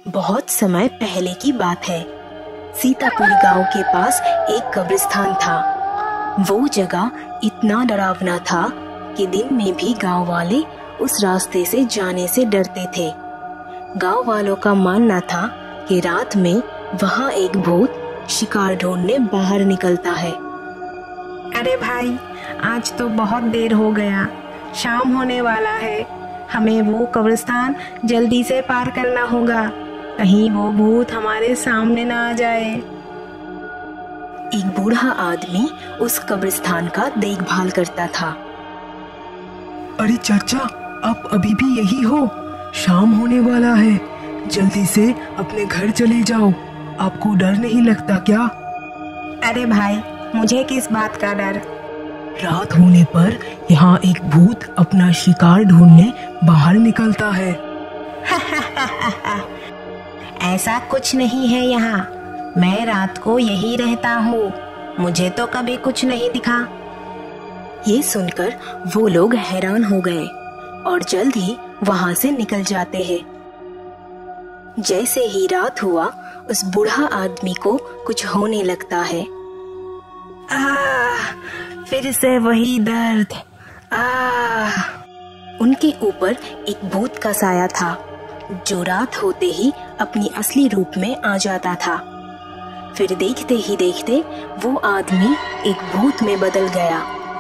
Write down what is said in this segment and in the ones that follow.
बहुत समय पहले की बात है। सीतापुर गांव के पास एक कब्रिस्तान था। वो जगह इतना डरावना था कि दिन में भी गांव वाले उस रास्ते से जाने से डरते थे। गांव वालों का मानना था कि रात में वहां एक भूत शिकार ढूंढने बाहर निकलता है। अरे भाई, आज तो बहुत देर हो गया, शाम होने वाला है। हमें वो कब्रिस्तान जल्दी से पार करना होगा, कहीं वो भूत हमारे सामने ना आ जाए। एक बूढ़ा आदमी उस कब्रिस्तान का देखभाल करता था। अरे चाचा, आप अभी भी यही हो? शाम होने वाला है, जल्दी से अपने घर चले जाओ। आपको डर नहीं लगता क्या? अरे भाई, मुझे किस बात का डर? रात होने पर यहाँ एक भूत अपना शिकार ढूंढने बाहर निकलता है। ऐसा कुछ नहीं है यहाँ। मैं रात को यही रहता हूँ, मुझे तो कभी कुछ नहीं दिखा। ये सुनकर वो लोग हैरान हो गए और जल्द ही वहां से निकल जाते हैं। जैसे ही रात हुआ, उस बूढ़ा आदमी को कुछ होने लगता है। फिर से वही दर्द। उनके ऊपर एक भूत का साया था, जो रात होते ही अपनी असली रूप में आ जाता था। फिर देखते ही देखते वो आदमी एक भूत में बदल गया।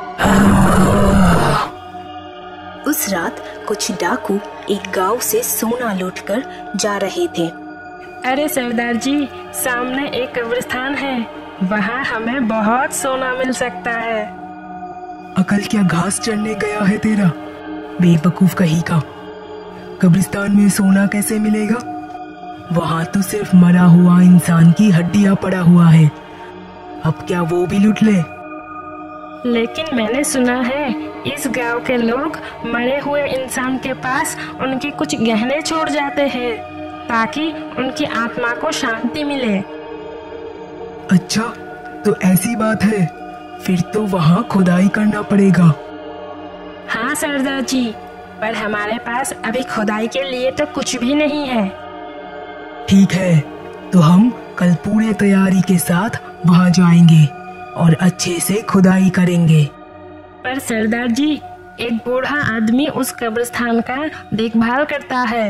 उस रात कुछ डाकू एक गांव से सोना लूटकर जा रहे थे। अरे सरदार जी, सामने एक कब्रिस्तान है, वहाँ हमें बहुत सोना मिल सकता है। अकल क्या घास चढ़ने गया है तेरा, बेवकूफ कहीं का। कब्रिस्तान में सोना कैसे मिलेगा? वहाँ तो सिर्फ मरा हुआ इंसान की हड्डियां पड़ा हुआ है। अब क्या वो भी लूट ले? लेकिन मैंने सुना है इस गांव के लोग मरे हुए इंसान के पास उनके कुछ गहने छोड़ जाते हैं, ताकि उनकी आत्मा को शांति मिले। अच्छा, तो ऐसी बात है, फिर तो वहाँ खुदाई करना पड़ेगा। हाँ सरदार जी, पर हमारे पास अभी खुदाई के लिए तो कुछ भी नहीं है। ठीक है, तो हम कल पूरे तैयारी के साथ वहाँ जाएंगे और अच्छे से खुदाई करेंगे। पर सरदार जी, एक बूढ़ा आदमी उस कब्रिस्तान का देखभाल करता है।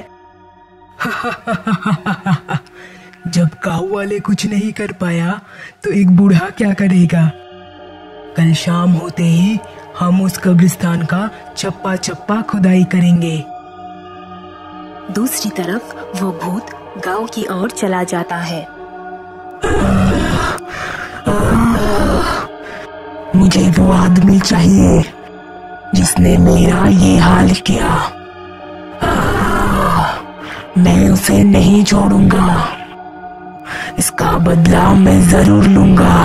जब गाँव वाले कुछ नहीं कर पाया तो एक बूढ़ा क्या करेगा? कल शाम होते ही हम उस कब्रिस्तान का चप्पा चप्पा खुदाई करेंगे। दूसरी तरफ वो भूत गांव की ओर चला जाता है। मुझे वो आदमी चाहिए जिसने मेरा ये हाल किया। मैं उसे नहीं छोड़ूंगा, इसका बदला मैं जरूर लूंगा।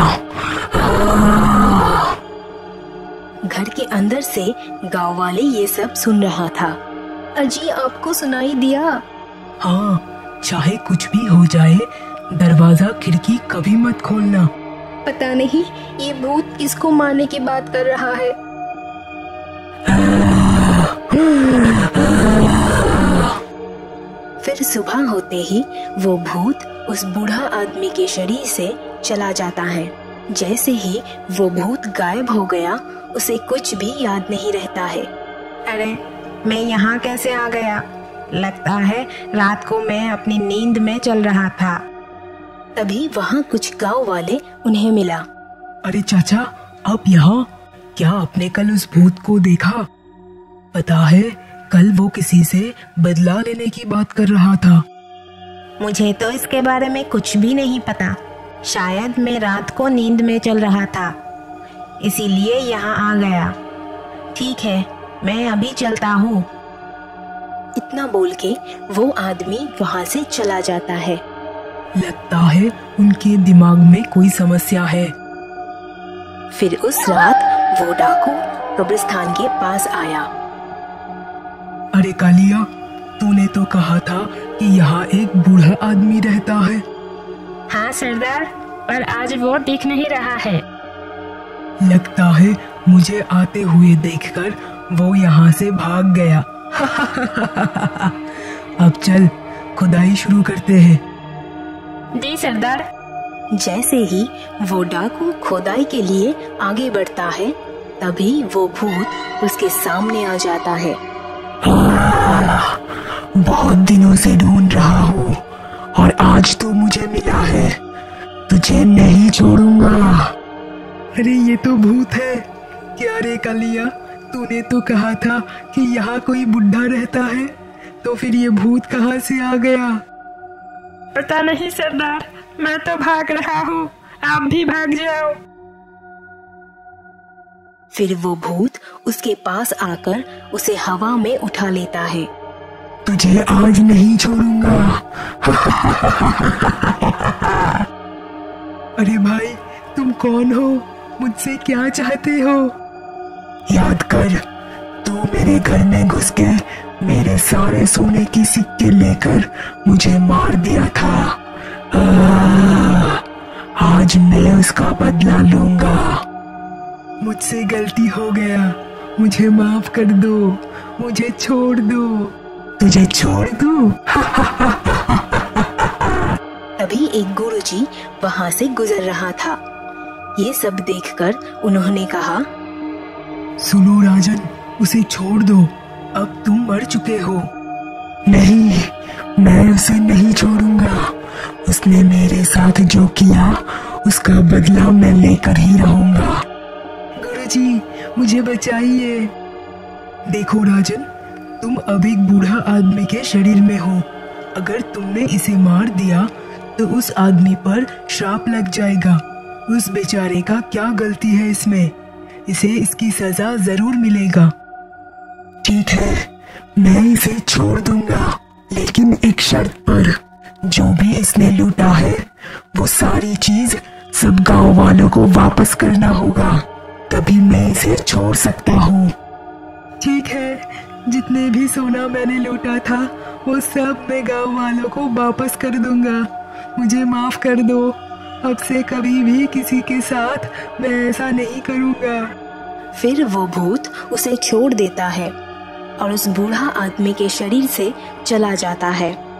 घर के अंदर से गांव वाले ये सब सुन रहा था। अजी, आपको सुनाई दिया? हाँ, चाहे कुछ भी हो जाए, दरवाजा खिड़की कभी मत खोलना। पता नहीं ये भूत किसको मारने की बात कर रहा है। फिर सुबह होते ही वो भूत उस बूढ़ा आदमी के शरीर से चला जाता है। जैसे ही वो भूत गायब हो गया, उसे कुछ भी याद नहीं रहता है। अरे, मैं यहाँ कैसे आ गया? लगता है रात को मैं अपनी नींद में चल रहा था। तभी वहाँ कुछ गांव वाले उन्हें मिला। अरे चाचा, आप यहाँ? क्या आपने कल उस भूत को देखा? पता है, कल वो किसी से बदला लेने की बात कर रहा था। मुझे तो इसके बारे में कुछ भी नहीं पता। शायद मैं रात को नींद में चल रहा था, इसीलिए यहाँ आ गया। ठीक है, मैं अभी चलता हूँ। इतना बोल के वो आदमी वहाँ से चला जाता है। लगता है उनके दिमाग में कोई समस्या है। फिर उस रात वो डाकू कब्रिस्तान के पास आया। अरे कालिया, तूने तो कहा था कि यहाँ एक बूढ़ा आदमी रहता है। हाँ सरदार, पर आज वो दिख नहीं रहा है। लगता है मुझे आते हुए देखकर वो यहाँ से भाग गया। अब चल, खुदाई शुरू करते हैं। जी सरदार। जैसे ही वो डाकू खुदाई के लिए आगे बढ़ता है, तभी वो भूत उसके सामने आ जाता है। बहुत दिनों से ढूंढ रहा हूँ और आज तो मुझे मिला है। तुझे नहीं छोड़ूंगा। अरे ये तो भूत है। क्या रे कालिया, तूने तो कहा था कि यहाँ कोई बुढ़ा रहता है, तो फिर ये भूत कहाँ से आ गया? पता नहीं सरदार, मैं तो भाग रहा हूँ, आप भी भाग जाओ। फिर वो भूत उसके पास आकर उसे हवा में उठा लेता है। तुझे आज नहीं छोड़ूंगा। अरे भाई, तुम कौन हो? मुझसे क्या चाहते हो? याद कर, तू मेरे घर में घुस के मेरे सारे सोने की सिक्के लेकर मुझे मार दिया था। आज मैं उसका बदला लूंगा। मुझसे गलती हो गया, मुझे माफ कर दो, मुझे छोड़ दो। तुझे छोड़ दूं? तभी एक गुरुजी वहां से गुजर रहा था। ये सब देखकर उन्होंने कहा, सुनो राजन, उसे छोड़ दो, अब तुम मर चुके हो। नहीं, मैं उसे नहीं छोड़ूंगा। उसने मेरे साथ जो किया उसका बदला मैं लेकर ही रहूंगा। गुरुजी, मुझे बचाइए। देखो राजन, तुम अब एक बूढ़ा आदमी के शरीर में हो। अगर तुमने इसे मार दिया तो उस आदमी पर श्राप लग जाएगा। उस बेचारे का क्या गलती है इसमें? इसे इसकी सजा जरूर मिलेगा। ठीक है, मैं इसे छोड़ दूंगा, लेकिन एक शर्त पर। जो भी इसने लूटा है वो सारी चीज सब गांव वालों को वापस करना होगा, तभी मैं इसे छोड़ सकता हूँ। ठीक है, जितने भी सोना मैंने लूटा था वो सब मैं गांव वालों को वापस कर दूंगा। मुझे माफ कर दो। अब से कभी भी किसी के साथ मैं ऐसा नहीं करूंगा। फिर वो भूत उसे छोड़ देता है और उस बूढ़ा आदमी के शरीर से चला जाता है।